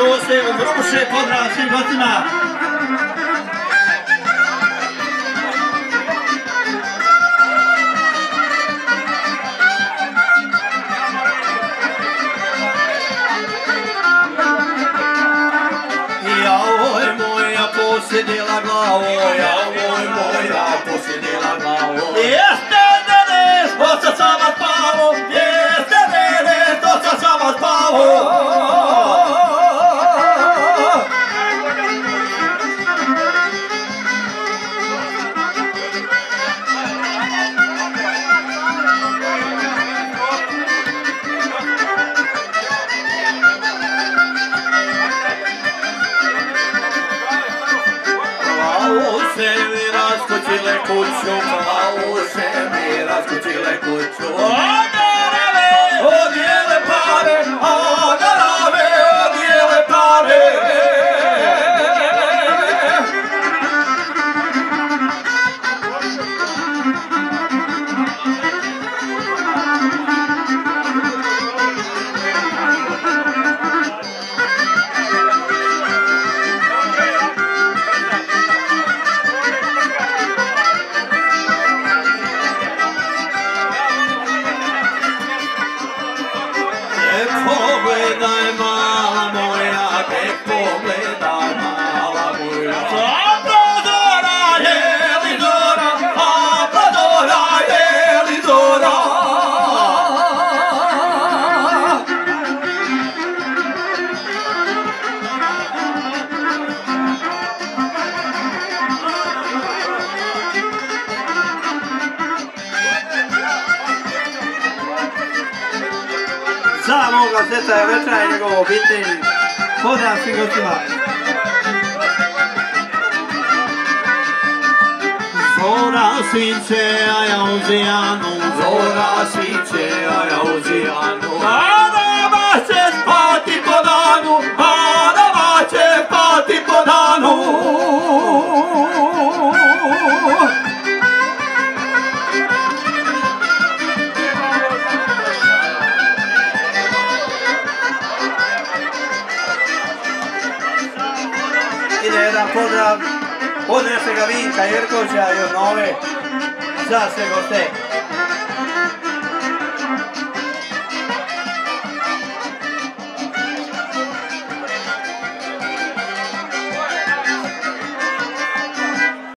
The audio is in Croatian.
to se u Gruše, pozdrav svim gostima. Posjedila glavo, moja posjedila glavo. Jeste dede, što sam sama spavo, jeste dede, što sam sama spavo. Raskočile kuću, pauše mi raskočile kuću. Odarave, odijele pare, odarave, odijele pare. Pogledaj mala moja, tek pogledaj mala moja. Apladora je li zora, apladora je li zora. Za moga zeta je večera i njegovu obitelji. Pozdrav svim gostima. Zora sviće, a ja uzijanu. Zora sviće, a ja uzijanu. Adama će spati po danu, Adama će spati po danu. Ide jedan pozdrav od našega Vinka Jerkovića i od Nove za sve goste.